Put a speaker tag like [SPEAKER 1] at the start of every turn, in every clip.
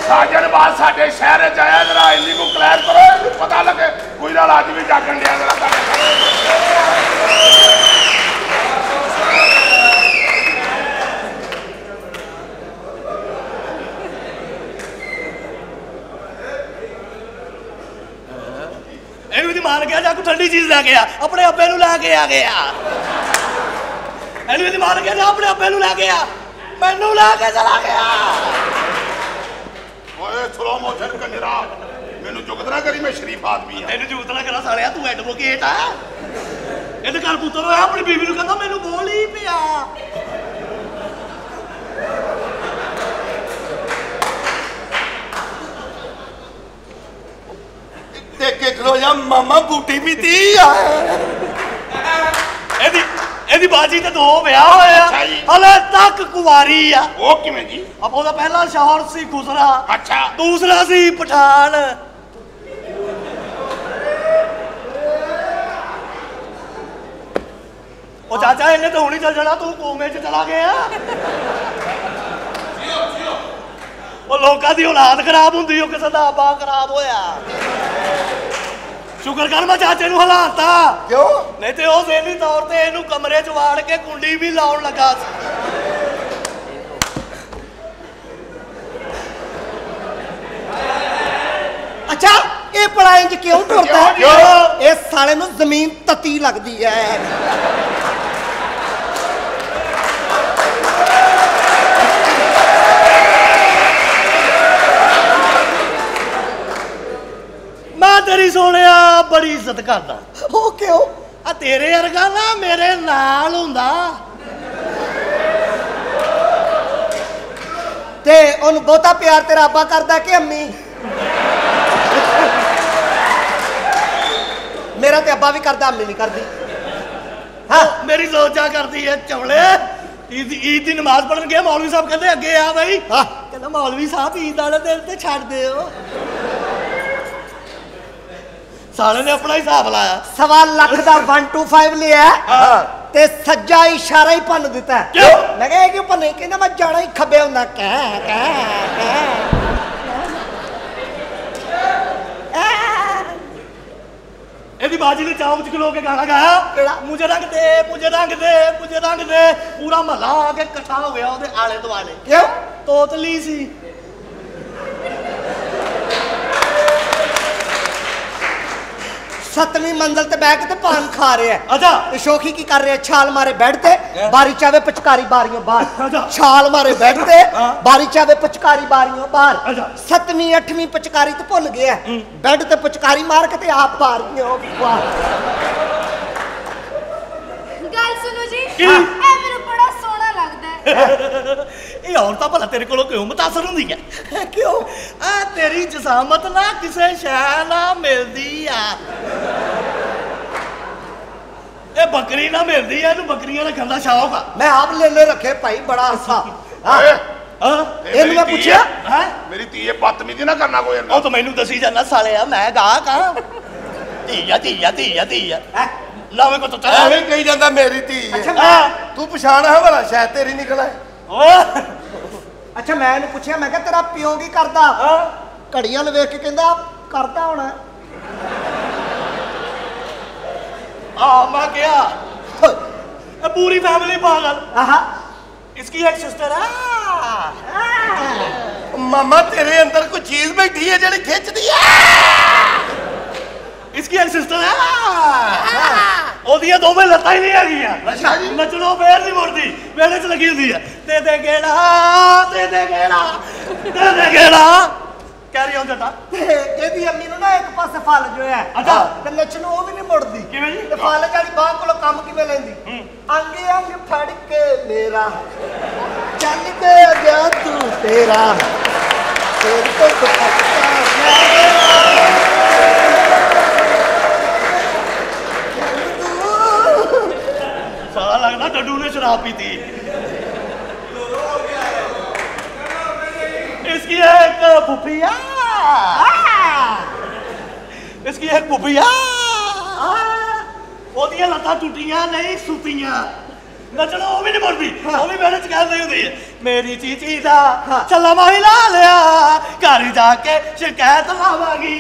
[SPEAKER 1] साजन बात साडे शहर च आया जरा इन्नी को क्लियर करो पता लगे कोई ना अज भी जागन दिया जरा
[SPEAKER 2] मान गया जा कोई ठंडी चीज लैके आ अपने अब्बे नूं लैके आ गया एनू मान गया जा अपने अब्बे नूं लैके आ मैनू लैके चला गया
[SPEAKER 1] ओए स्लो मोशन कंजरा मैनू जुगत ना करी मैं शरीफ आदमी हां
[SPEAKER 2] तेनू जुगत ना करा सालिया तू एडवोकेट आ इहदे घर पुत्तर होया अपनी बीवी नूं कहंदा मैनू बोल ही पिया
[SPEAKER 3] देखे खलो जा मामा बूटी भी दी
[SPEAKER 2] एदी बाजी ते दो ब्याह होया हले तक कुवारी आ
[SPEAKER 1] ओ किवें जी
[SPEAKER 2] अब ओदा पहला शौहर सी खुसरा
[SPEAKER 1] अच्छा
[SPEAKER 2] दूसरा सी पठान ओ चाचा इन्हें तो हुणी चल जाना तू कोमे च चला गया ਉਹ ਲੋਕਾਂ ਦੀ ਔਲਾਦ ਖਰਾਬ ਹੁੰਦੀ ਉਹ ਕਿਸੇ ਦਾ ਆਬਾ ਖਰਾਬ ਹੋਇਆ ਸ਼ੁਕਰ ਕਰ ਮੈਂ ਚਾਚੇ ਨੂੰ ਹਲਾਤਾ
[SPEAKER 3] ਕਿਉਂ
[SPEAKER 2] ਨਹੀਂ ਤੇ ਉਹ ਜ਼ਹਿਨੀ ਤੌਰ ਤੇ ਇਹਨੂੰ ਕਮਰੇ 'ਚ ਵਾੜ ਕੇ ਕੁੰਡੀ ਵੀ ਲਾਉਣ ਲੱਗਾ ਸੀ
[SPEAKER 4] ਅੱਛਾ ਇਹ ਪਲਾਇਨ 'ਚ ਕਿਉਂ ਤੁਰਦਾ ਇਹ ਸਾਲੇ ਨੂੰ ਜ਼ਮੀਨ ਤਤੀ ਲੱਗਦੀ ਹੈ
[SPEAKER 2] तेरी सोनिया बड़ी इज्जत करदा
[SPEAKER 4] ओ क्यों
[SPEAKER 2] आ तेरे वर्गा ना मेरे नाल हुंदा
[SPEAKER 4] ते ओनू बहुता प्यार तेरा अब्बा करदा कि अम्मी मेरा ते अब्बा भी करदा अम्मी नहीं करदी
[SPEAKER 2] हाँ मेरी सोचा करदी है चवले ईद दी नमाज पढ़न गया मौलवी साहब कहंदे अगे आ भाई कहंदा मौलवी साहब ईद वाले दिन ते छड्ड दिओ साले ने अपना हिसाब लाया
[SPEAKER 4] सवा लाख का 125 लिया ते सज्जा इशारा ही भन दिता
[SPEAKER 2] क्यों
[SPEAKER 4] मैं कहा क्यों भने कहना मैं जाना ही खब्बे हुंदा
[SPEAKER 2] एदी बाजी ने चाव च खलो के गाना गाया मुझे रंग दे मुझे रंग दे मुझे रंग दे पूरा महला आके इकट्ठा हो गया ओदे आले दुआले
[SPEAKER 4] क्यों
[SPEAKER 2] तोतली सी
[SPEAKER 4] सतवीं मंजिल ते बैठ के पान खा रहे हैं
[SPEAKER 2] अच्छा
[SPEAKER 4] ते शौकी की कर रहे हैं छाल मारे बेड ते बारी चावे पचकारी बारियों बाहर छाल मारे बेड ते बारी चावे पचकारी बारियों बाहर सतवीं अठवीं पचकारी तो भुल गया बेड ते पचकारी मार के ते आप बारियों बाहर
[SPEAKER 5] गल सुनो जी ए मेरे बड़ा सोहना लगदा है
[SPEAKER 2] ये औरतां भला तेरे कोलों क्यों मुतासर हुंदी है क्यों आ तेरी जसामत ना किसे शै ना मिलदी आ ए बकरी ना मिलदी है इनू बकरियां रखण दा शौक आ
[SPEAKER 4] मैं आप ले रखे भाई बड़ा अरसा मैं पूछया
[SPEAKER 1] मेरी धी बदतमीजी ना करना कोई
[SPEAKER 2] ओ तो मैनू दसी जाना सालिया मैं गाहक हां धीया धीया धीया धीया लावे को तो
[SPEAKER 3] ऐਵੇਂ ਕਹੀ ਜਾਂਦਾ ਮੇਰੀ ਧੀ ਤੂੰ ਪਛਾਣ ਹੈ ਭਲਾ ਸ਼ਾਇਦ ਤੇਰੀ ਨਿਕਲਾ
[SPEAKER 4] अच्छा मैं इन्हू पूछया मैं तेरा प्यो की करदा घड़ियां वेख के कहंदा करदा होना
[SPEAKER 2] मैं क्या पूरी फैमिली पागल इसकी एक सिस्टर है
[SPEAKER 3] मामा तेरे अंदर कोई चीज बैठी है जेड़ी खिंचदी है
[SPEAKER 2] इसकी एक सिस्टर है ओदियां दोवें लत्तां ही नहीं हैगियां अच्छा जी नचणों फेर नहीं मुड़दी वेले च लगी हुंदी है दे दे गेड़ा दे दे गेड़ा दे दे गेड़ा कैरी ऑन जटा
[SPEAKER 4] ਇਹਦੀ ਅੰਮੀ ਨੂੰ ਨਾ ਇੱਕ ਪਾਸੇ ਫਲ ਜੋ ਹੈ
[SPEAKER 2] ਅੱਛਾ
[SPEAKER 4] ਤੇ ਨੱਚਣ ਉਹ ਵੀ ਨਹੀਂ ਮੁੜਦੀ
[SPEAKER 2] ਕਿਵੇਂ ਜੀ
[SPEAKER 4] ਤੇ ਫਲ ਵਾਲੀ ਬਾਹ ਕੋਲੋਂ ਕੰਮ ਕਿਵੇਂ ਲੈਂਦੀ ਅੰਗੇ ਅੰਗ ਫੜ ਕੇ ਮੇਰਾ ਚੱਲ ਕੇ ਗਿਆ ਤੂੰ ਤੇਰਾ ਤੇਰੇ ਤੋਂ
[SPEAKER 2] साला लगना डड्डू ने शराब पीती इसकी एक पुपिया इसकी एक पुपिया ओदियां लत्तां टुटियां नहीं सुतियां नचना वो भी नहीं मुड़ती वो भी मेरे च कहती होती है मेरी चीची दा चला माही ला लिया घर जाके शिकायत लावांगी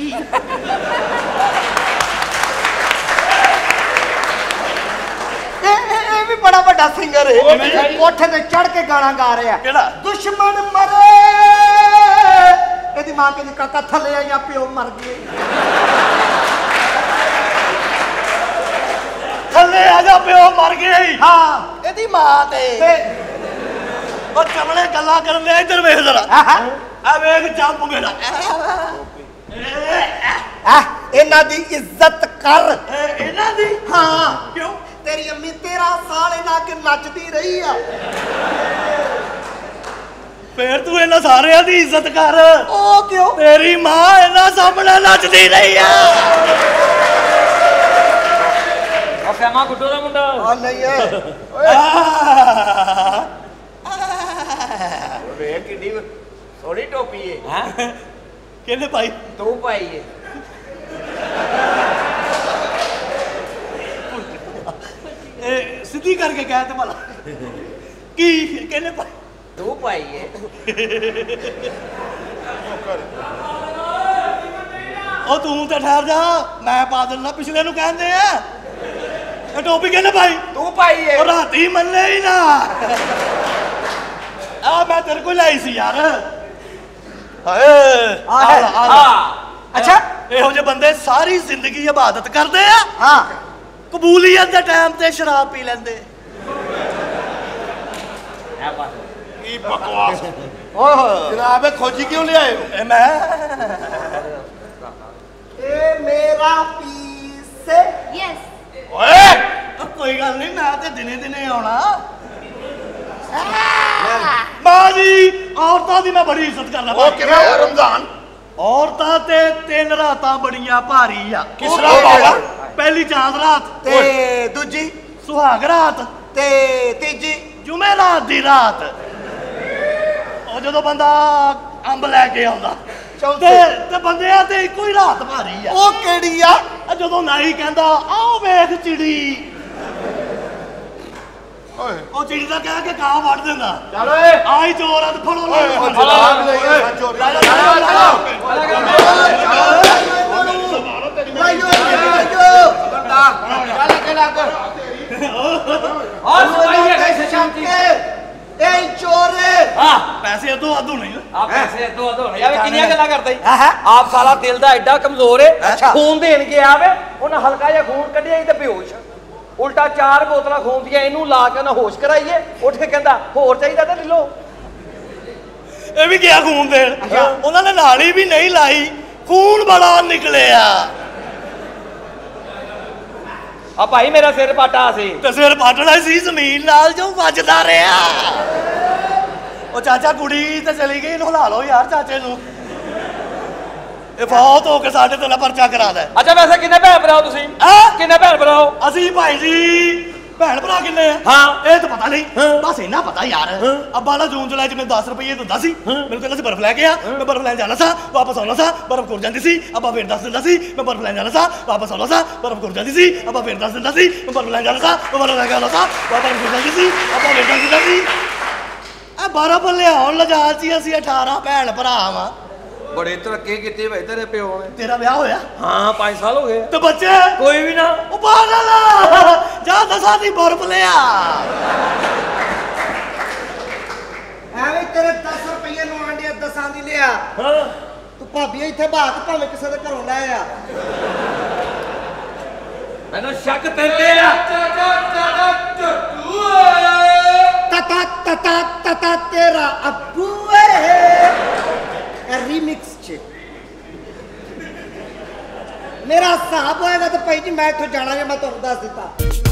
[SPEAKER 4] ये भी बड़ा बड़ा सिंगर है कोठे ते चढ़ के गाना गा रहा है दुश्मन मरे एदी मां के काका थले या प्यो मर गए
[SPEAKER 2] थले आजा प्यो मर गए
[SPEAKER 4] हां
[SPEAKER 2] एदी मां ते और चमड़े गल्ला कर ले इधर वेख जरा आ वेख जंप मेरा
[SPEAKER 4] इन्हां दी इज्जत कर
[SPEAKER 2] इन्हां दी
[SPEAKER 4] हां
[SPEAKER 2] क्यों
[SPEAKER 4] तेरी अम्मी 13 साल इन्हां के नचदी रही है
[SPEAKER 2] फिर तू इन्हां सारियां दी इज्जत कर
[SPEAKER 4] ओ क्यों
[SPEAKER 2] तेरी मां इन्हां सामने नचदी रही है
[SPEAKER 6] फैमा गुड्डो दा मुंडा
[SPEAKER 4] हां नहीं है
[SPEAKER 3] वे किड्डी सोनी टोपी है
[SPEAKER 6] हैं
[SPEAKER 2] किने पाई
[SPEAKER 6] तू पाई है
[SPEAKER 2] सीधी करके कहते भला की किने पाई
[SPEAKER 6] तू पाई है
[SPEAKER 2] ओ तू तो ठहर जा मैं पा देना पिछले नु कहंदे आ टोपी किने पाई
[SPEAKER 6] तू पाई है
[SPEAKER 2] और राती मन्ने ही ना आ मैं तेरे को लाई सी यार
[SPEAKER 4] अच्छा
[SPEAKER 2] ਇਹੋ ਜਿਹੇ ਬੰਦੇ ਸਾਰੀ ਜ਼ਿੰਦਗੀ ਇਬਾਦਤ ਕਰਦੇ ਆ
[SPEAKER 4] हां
[SPEAKER 2] ਕਬੂਲੀਅਤ ਦੇ ਟਾਈਮ ਤੇ ਸ਼ਰਾਬ ਪੀ ਲੈਂਦੇ
[SPEAKER 1] की बकवास
[SPEAKER 4] ओह
[SPEAKER 3] जनाब खोजी क्यों ले आए हो
[SPEAKER 2] ਇਹ ਮੈਂ
[SPEAKER 4] ए मेरा पीस है
[SPEAKER 5] यस
[SPEAKER 1] ओए
[SPEAKER 2] ਕੋਈ ਗੱਲ ਨਹੀਂ ਮੈਂ ਤੇ ਦਿਨੇ ਦਿਨੇ ਆਉਣਾ ਮਾਂ ਜੀ ਔਰਤਾਂ ਦੀ ਮੈਂ ਬੜੀ ਇੱਜ਼ਤ ਕਰਦਾ
[SPEAKER 1] ओ किवें है रमजान
[SPEAKER 2] ਔਰਤਾਂ ਤੇ 3 ਰਾਤਾਂ ਬੜੀਆਂ ਭਾਰੀ ਆ
[SPEAKER 1] किस रात बाबा
[SPEAKER 2] ਪਹਿਲੀ ਚਾਂਦ ਰਾਤ
[SPEAKER 4] ते दूजी
[SPEAKER 2] ਸੁਹਾਗ ਰਾਤ
[SPEAKER 4] ते तीजी
[SPEAKER 2] ਜੁਮੇਰਾਤ ਦੀ ਰਾਤ ਉਹ ਜਦੋਂ ਬੰਦਾ ਅੰਬ ਲੈ ਕੇ ਆਉਂਦਾ
[SPEAKER 4] चौथे
[SPEAKER 2] ਤੇ ਬੰਦਿਆਂ ਤੇ ਇੱਕੋ ਹੀ ਰਾਤ ਭਾਰੀ ਆ
[SPEAKER 4] ओ केड़ी आ
[SPEAKER 2] ਜਦੋਂ ਨਾਈ ਕਹਿੰਦਾ ਆਓ ਵੇਖ ਚਿੜੀ
[SPEAKER 1] ओए
[SPEAKER 2] ਉਹ ਚਿੜੀ ਦਾ ਕਹਿ ਕੇ ਕਾਂ ਵੱਢ ਦਿੰਦਾ
[SPEAKER 3] चल ओए
[SPEAKER 2] ਆਈ ਚੋਰ ਆ ਤੇ ਫੜੋ ਲੈ
[SPEAKER 3] जनाब नहीं है चोरी
[SPEAKER 4] लाइयो
[SPEAKER 3] चल के लग
[SPEAKER 6] और सुनाई है कैसे शांति
[SPEAKER 4] ए चोरे
[SPEAKER 6] हां
[SPEAKER 2] ਪੈਸੇ ਅੱਧੋ ਅੱਧੋ ਨਹੀਂ
[SPEAKER 6] आप पैसे दो दो यावे किनिया गल्ला करदा ही
[SPEAKER 4] हाँ।
[SPEAKER 6] आप साला दिल दा एडा कमजोर है
[SPEAKER 4] अच्छा।
[SPEAKER 6] खून देन के आवे उन्हें हल्का या खून कढिया ही ते बेहोश उल्टा 4 बोतलां खून दियां इनू ला के ना होश कराइए उठ के कहंदा होर चाहिदा ते ले लो
[SPEAKER 2] ਇਹ ਵੀ ਗਿਆ ਖੂਨ ਦੇਣ ਉਹਨਾਂ ਨੇ ਨਾਲੀ ਵੀ ਨਹੀਂ ਲਾਈ ਖੂਨ ਬੜਾ ਨਿਕਲਿਆ
[SPEAKER 6] आ भाई मेरा सिर पाटा सी
[SPEAKER 2] ਤੇ ਸਿਰ ਪਾਟਣਾ ਸੀ ਜ਼ਮੀਨ ਨਾਲ ਜੋ ਵੱਜਦਾ ਰਿਹਾ ਉਹ ਚਾਚਾ ਕੁੜੀ ਤੇ ਚਲੀ ਗਈ ਇਹਨੂੰ ਹਿਲਾ ਲਓ ਯਾਰ ਚਾਚੇ ਨੂੰ ਇਹ ਬਹੁਤ ਹੋ ਕੇ ਸਾਡੇ ਤੇ ਨਾ ਪਰਚਾ ਕਰਾ ਦੇ
[SPEAKER 6] अच्छा वैसे किन्ने भैन भरा हो तुसी
[SPEAKER 2] हैं?
[SPEAKER 6] किन्ने भैन भरा हो
[SPEAKER 2] ਅਸੀਂ ਭਾਈ ਜੀ ਭੈਣ ਭਰਾ ਕਿੰਨੇ ਆ
[SPEAKER 6] ਹਾਂ।
[SPEAKER 2] ਇਹ ਤਾਂ ਪਤਾ ਨਹੀਂ ਬਸ ਇੰਨਾ ਪਤਾ ਯਾਰ ਅੱਬਾ ਨਾ ਜੂਨ ਜੁਲਾਈ ਚ ਮੈਨੂੰ 10 ਰੁਪਏ ਦਿੰਦਾ ਸੀ ਮੈਨੂੰ ਕਹਿੰਦਾ ਸੀ ਬਰਫ਼ ਲੈ ਕੇ ਆ ਮੈਂ ਬਰਫ਼ ਲੈਣ ਜਾਣਾ ਸਾਂ ਵਾਪਸ ਆਉਣਾ ਸਾਂ ਬਰਫ਼ ਖੁਰ ਜਾਂਦੀ ਸੀ ਅੱਬਾ ਫੇਰ ਦੱਸ ਦਿੰਦਾ ਸੀ ਮੈਂ ਬਰਫ਼ ਲੈਣ ਜਾਣਾ ਸਾਂ ਵਾਪਸ ਆਉਣਾ ਸਾਂ ਬਰਫ਼ ਖੁਰ ਜਾਂਦੀ ਸੀ ਅੱਬਾ ਫੇਰ ਦੱਸ ਦਿੰਦਾ ਸੀ ਮੈਂ ਬਰਫ਼ ਲੈਣ ਜਾਣਾ ਸਾਂ ਮੈਂ ਬਰਫ਼ ਲੈ ਕੇ ਆਉਣਾ ਸਾਂ ਵਾਪਸ ਖੁਰ ਜਾਂਦੀ ਸੀ ਅੱਬਾ ਫੇਰ ਦੱਸ ਦਿੰਦਾ ਸੀ ਆ ਬਰਫ਼ ਲਿਆਉਣ ਲਜਾਲ ਸੀ ਅਸੀਂ 18 ਭੈਣ ਭਰਾ ਵਾਂ
[SPEAKER 6] बड़े तरक्की कीती भाई तेरे प्यो ने
[SPEAKER 2] ਤੇਰਾ ਵਿਆਹ ਹੋਇਆ
[SPEAKER 6] हां 5 साल हो गए
[SPEAKER 2] ਤੇ ਬੱਚੇ
[SPEAKER 6] कोई भी ना
[SPEAKER 2] ਉਹ ਪਾਗਲ ਜਾ ਦਸਾਂ ਦੀ ਬਰਫ਼ ਲਿਆ
[SPEAKER 4] ਐਵੇਂ ਤੇਰੇ 10 ਰੁਪਏ ਨੂੰ ਆਂਡਿਆ 10 ਦੀ ਲਿਆ
[SPEAKER 6] हां
[SPEAKER 4] ਤੂੰ ਭਾਬੀ ਇੱਥੇ ਬਾਤ ਭਾਵੇਂ ਕਿਸੇ ਦੇ ਘਰੋਂ ਲੈ ਆ
[SPEAKER 6] मैंने शक तेरे आ
[SPEAKER 4] ਤਤਾ ਤਤਾ ਤਤਾ ਤੇਰਾ ਅੱਬੂ ਏ ਇਹ ਰੀਮਿਕਸ ਚ ਮੇਰਾ ਹਿਸਾਬ ਹੋਏਗਾ ਤਾਂ ਭਾਈ ਜੀ ਮੈਂ ਇੱਥੋਂ ਜਾਣਾ ਜੇ ਮੈਂ ਤੁਹਾਨੂੰ ਦੱਸ ਦਿੱਤਾ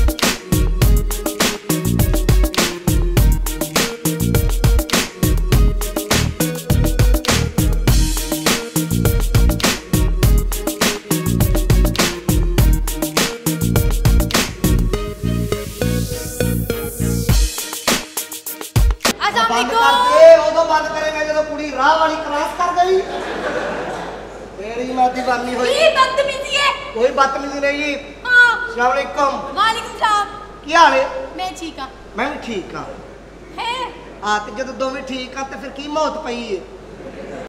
[SPEAKER 4] ਬੰਦ ਕਰ ਦੇ ਉਦੋਂ ਬੰਦ ਕਰੇਗਾ ਜਦੋਂ ਕੁੜੀ ਰਾਹ ਵਾਲੀ ਕ੍ਰਾਸ ਕਰ ਗਈ ਤੇਰੀ ਮੈਂ دیਵਾਨੀ ਹੋਈ
[SPEAKER 5] ये बदतमीजी है
[SPEAKER 4] कोई बदतमीजी नहीं
[SPEAKER 5] हाँ
[SPEAKER 4] अस्सलाम वालेकुम
[SPEAKER 5] वालेकुम सलाम
[SPEAKER 4] क्या हाल है
[SPEAKER 5] मैं ठीक हूँ
[SPEAKER 4] मैं भी ठीक हाँ
[SPEAKER 5] है
[SPEAKER 4] हाँ तो जब दोवें ठीक हाँ तो फिर की मौत पई है